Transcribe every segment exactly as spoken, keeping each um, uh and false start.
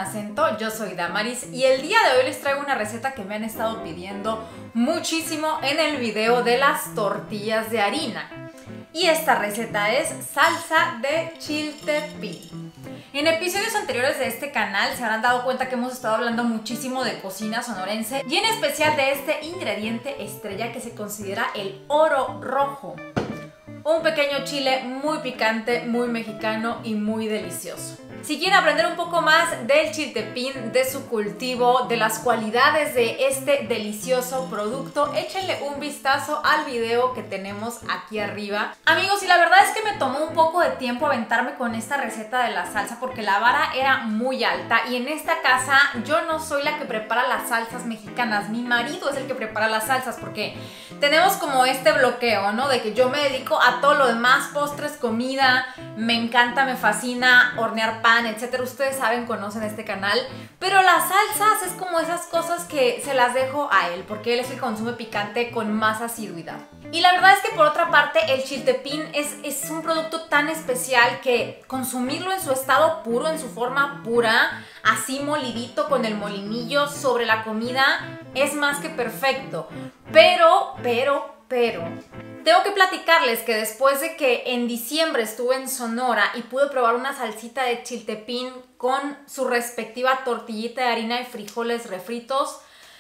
acento, yo soy Damaris y el día de hoy les traigo una receta que me han estado pidiendo muchísimo en el video de las tortillas de harina. Y esta receta es salsa de chiltepín. En episodios anteriores de este canal se habrán dado cuenta que hemos estado hablando muchísimo de cocina sonorense y en especial de este ingrediente estrella que se considera el oro rojo. Un pequeño chile muy picante, muy mexicano y muy delicioso. Si quieren aprender un poco más del chiltepín, de su cultivo, de las cualidades de este delicioso producto, échenle un vistazo al video que tenemos aquí arriba. Amigos, y la verdad es que me tomó un poco de tiempo aventarme con esta receta de la salsa porque la vara era muy alta y en esta casa yo no soy la que prepara las salsas mexicanas, mi marido es el que prepara las salsas porque tenemos como este bloqueo, ¿no? De que yo me dedico a todo lo demás, postres, comida, me encanta, me fascina hornear pan, etcétera. Ustedes saben, conocen este canal, pero las salsas es como esas cosas que se las dejo a él porque él es el que consume picante con más asiduidad. Y la verdad es que por otra parte el chiltepín es, es un producto tan especial que consumirlo en su estado puro, en su forma pura, así molidito con el molinillo sobre la comida es más que perfecto. Pero, pero, pero... tengo que platicarles que después de que en diciembre estuve en Sonora y pude probar una salsita de chiltepín con su respectiva tortillita de harina y frijoles refritos,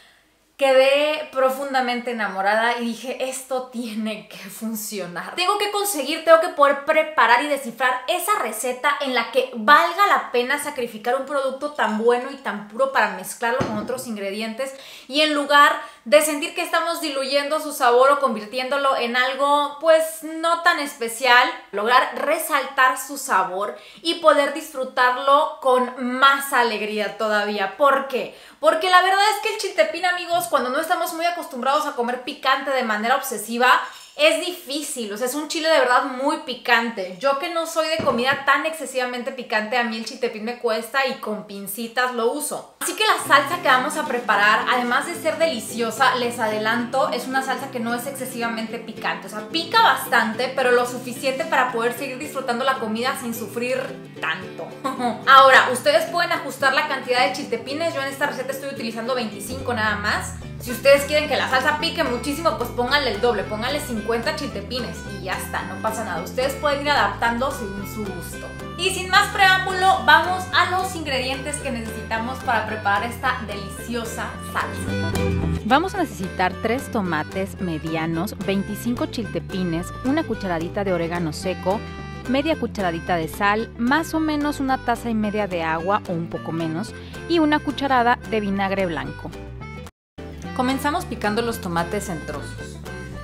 quedé profundamente enamorada y dije, esto tiene que funcionar. Tengo que conseguir, tengo que poder preparar y descifrar esa receta en la que valga la pena sacrificar un producto tan bueno y tan puro para mezclarlo con otros ingredientes y en lugar de sentir que estamos diluyendo su sabor o convirtiéndolo en algo pues no tan especial, lograr resaltar su sabor y poder disfrutarlo con más alegría todavía. ¿Por qué? Porque la verdad es que el chiltepín, amigos, cuando no estamos muy acostumbrados a comer picante de manera obsesiva, es difícil, o sea, es un chile de verdad muy picante. Yo que no soy de comida tan excesivamente picante, a mí el chiltepín me cuesta y con pincitas lo uso. Así que la salsa que vamos a preparar, además de ser deliciosa, les adelanto, es una salsa que no es excesivamente picante. O sea, pica bastante, pero lo suficiente para poder seguir disfrutando la comida sin sufrir tanto. Ahora, ustedes pueden ajustar la cantidad de chiltepines. Yo en esta receta estoy utilizando veinticinco nada más. Si ustedes quieren que la salsa pique muchísimo, pues pónganle el doble, pónganle cincuenta chiltepines y ya está, no pasa nada. Ustedes pueden ir adaptando según su gusto. Y sin más preámbulo, vamos a los ingredientes que necesitamos para preparar esta deliciosa salsa. Vamos a necesitar tres tomates medianos, veinticinco chiltepines, una cucharadita de orégano seco, media cucharadita de sal, más o menos una taza y media de agua o un poco menos y una cucharada de vinagre blanco. Comenzamos picando los tomates en trozos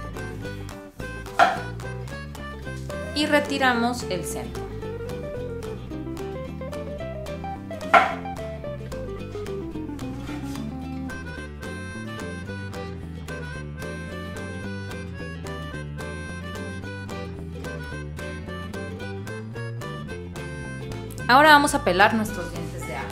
y retiramos el centro. Ahora vamos a pelar nuestros dientes de ajo.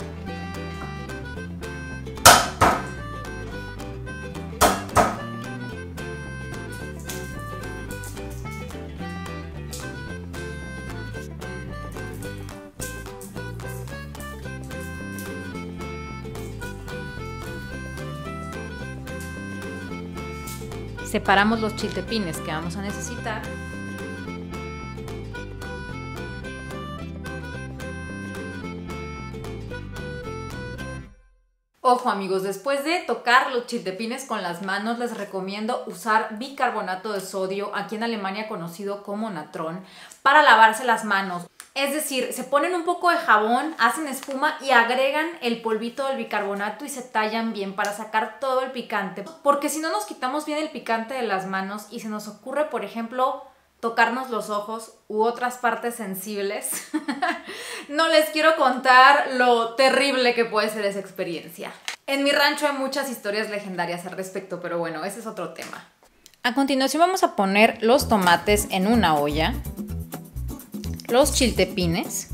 Separamos los chiltepines que vamos a necesitar. Ojo amigos, después de tocar los chiltepines con las manos les recomiendo usar bicarbonato de sodio, aquí en Alemania conocido como natrón, para lavarse las manos. Es decir, se ponen un poco de jabón, hacen espuma y agregan el polvito del bicarbonato y se tallan bien para sacar todo el picante. Porque si no nos quitamos bien el picante de las manos y se nos ocurre, por ejemplo, tocarnos los ojos u otras partes sensibles, no les quiero contar lo terrible que puede ser esa experiencia. En mi rancho hay muchas historias legendarias al respecto, pero bueno, ese es otro tema. A continuación vamos a poner los tomates en una olla, los chiltepines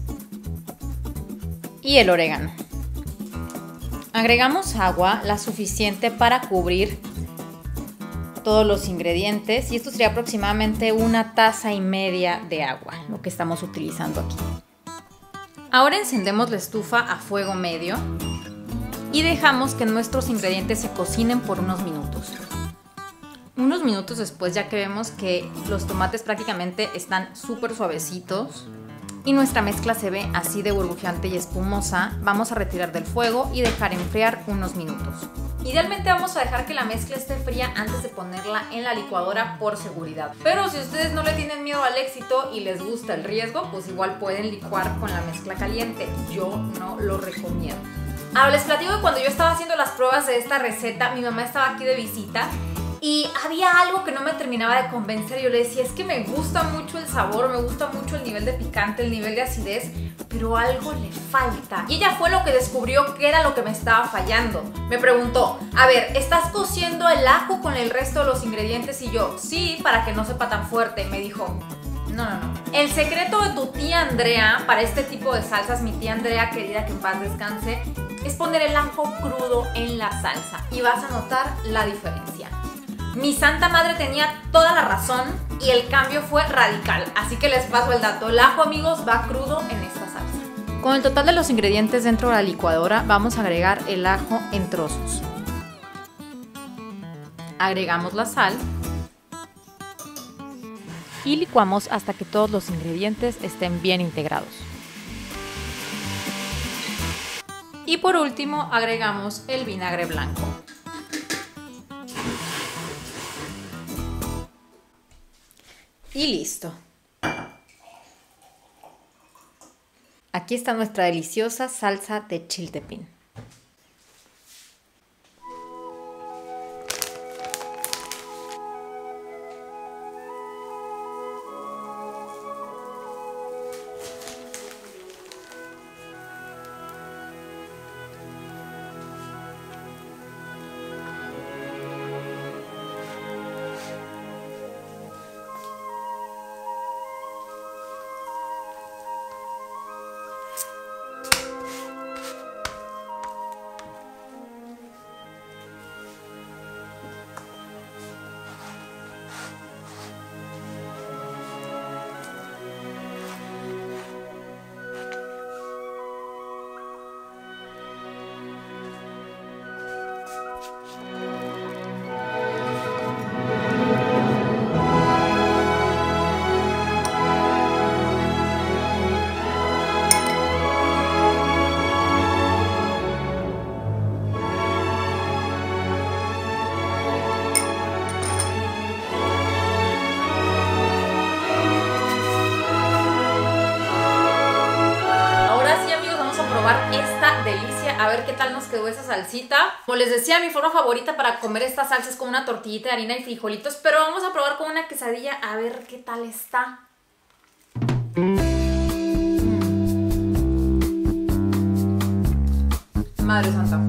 y el orégano. Agregamos agua, la suficiente para cubrir todos los ingredientes y esto sería aproximadamente una taza y media de agua, lo que estamos utilizando aquí. Ahora encendemos la estufa a fuego medio y dejamos que nuestros ingredientes se cocinen por unos minutos. Unos minutos después, ya que vemos que los tomates prácticamente están súper suavecitos y nuestra mezcla se ve así de burbujeante y espumosa, vamos a retirar del fuego y dejar enfriar unos minutos. Idealmente vamos a dejar que la mezcla esté fría antes de ponerla en la licuadora por seguridad. Pero si ustedes no le tienen miedo al éxito y les gusta el riesgo, pues igual pueden licuar con la mezcla caliente. Yo no lo recomiendo. Ahora les platico que cuando yo estaba haciendo las pruebas de esta receta, mi mamá estaba aquí de visita y había algo que no me terminaba de convencer. Yo le decía, es que me gusta mucho el sabor, me gusta mucho el nivel de picante, el nivel de acidez, pero algo le falta. Y ella fue lo que descubrió que era lo que me estaba fallando. Me preguntó, a ver, ¿estás cociendo el ajo con el resto de los ingredientes? Y yo, sí, para que no sepa tan fuerte. Y me dijo, no, no, no. El secreto de tu tía Andrea para este tipo de salsas, mi tía Andrea querida, que en paz descanse, es poner el ajo crudo en la salsa y vas a notar la diferencia. Mi santa madre tenía toda la razón y el cambio fue radical, así que les paso el dato. El ajo, amigos, va crudo en esta salsa. Con el total de los ingredientes dentro de la licuadora vamos a agregar el ajo en trozos. Agregamos la sal y licuamos hasta que todos los ingredientes estén bien integrados. Y por último agregamos el vinagre blanco. Y listo. Aquí está nuestra deliciosa salsa de chiltepín. Esta delicia, a ver qué tal nos quedó esa salsita. Como les decía, mi forma favorita para comer esta salsa es con una tortillita de harina y frijolitos, pero vamos a probar con una quesadilla a ver qué tal está. Madre santa,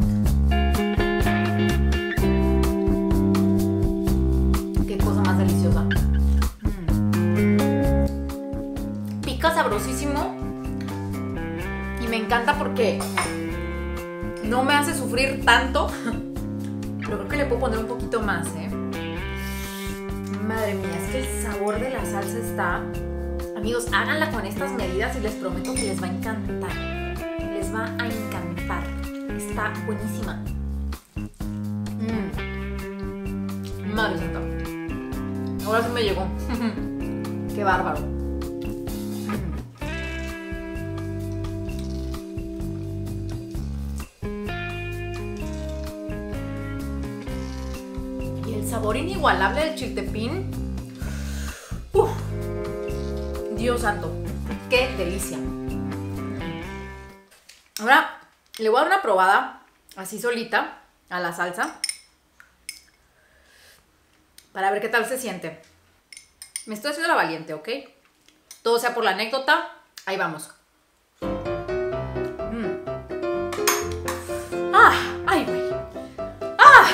qué cosa más deliciosa. mm. Pica sabrosísimo. Me encanta porque no me hace sufrir tanto, pero creo que le puedo poner un poquito más, ¿eh? Madre mía, es que el sabor de la salsa está... Amigos, háganla con estas medidas y les prometo que les va a encantar. Les va a encantar. Está buenísima. Mm. Madre santa. Ahora sí me llegó. Qué bárbaro. Sabor inigualable del chiltepín. Uf, Dios santo, qué delicia. Ahora le voy a dar una probada así solita a la salsa para ver qué tal se siente. Me estoy haciendo la valiente, ¿ok? Todo sea por la anécdota. Ahí vamos. Mm. ¡Ah! ¡Ay, güey! ¡Ah!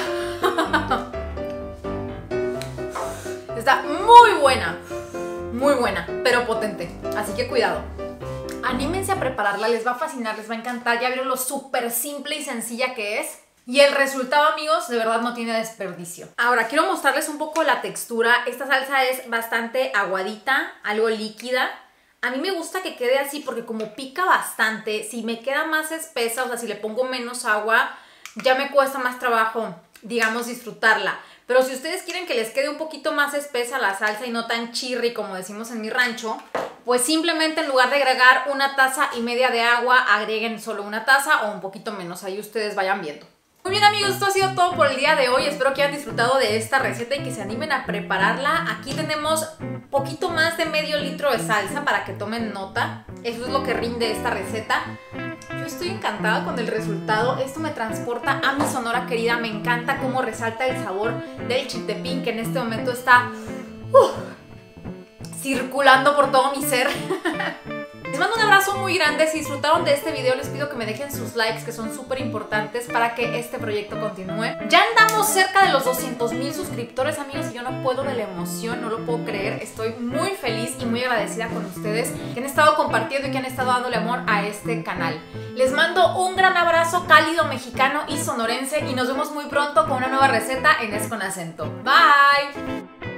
Está muy buena, muy buena, pero potente, así que cuidado. Anímense a prepararla, les va a fascinar, les va a encantar. Ya vieron lo súper simple y sencilla que es. Y el resultado, amigos, de verdad no tiene desperdicio. Ahora, quiero mostrarles un poco la textura. Esta salsa es bastante aguadita, algo líquida. A mí me gusta que quede así porque como pica bastante, si me queda más espesa, o sea, si le pongo menos agua, ya me cuesta más trabajo, digamos, disfrutarla. Pero si ustedes quieren que les quede un poquito más espesa la salsa y no tan chirri como decimos en mi rancho, pues simplemente en lugar de agregar una taza y media de agua, agreguen solo una taza o un poquito menos, ahí ustedes vayan viendo. Muy bien amigos, esto ha sido todo por el día de hoy. Espero que hayan disfrutado de esta receta y que se animen a prepararla. Aquí tenemos un poquito más de medio litro de salsa para que tomen nota. Eso es lo que rinde esta receta. Yo estoy encantada con el resultado. Esto me transporta a mi Sonora querida. Me encanta cómo resalta el sabor del chiltepín, que en este momento está uh, circulando por todo mi ser. Les mando un abrazo muy grande. Si disfrutaron de este video, les pido que me dejen sus likes, que son súper importantes para que este proyecto continúe. Ya andamos cerca de los doscientos mil suscriptores, amigos, y yo no puedo de la emoción, no lo puedo creer. Estoy muy feliz y muy agradecida con ustedes que han estado compartiendo y que han estado dándole amor a este canal. Les mando un gran abrazo cálido, mexicano y sonorense, y nos vemos muy pronto con una nueva receta en Es con Acento. Bye.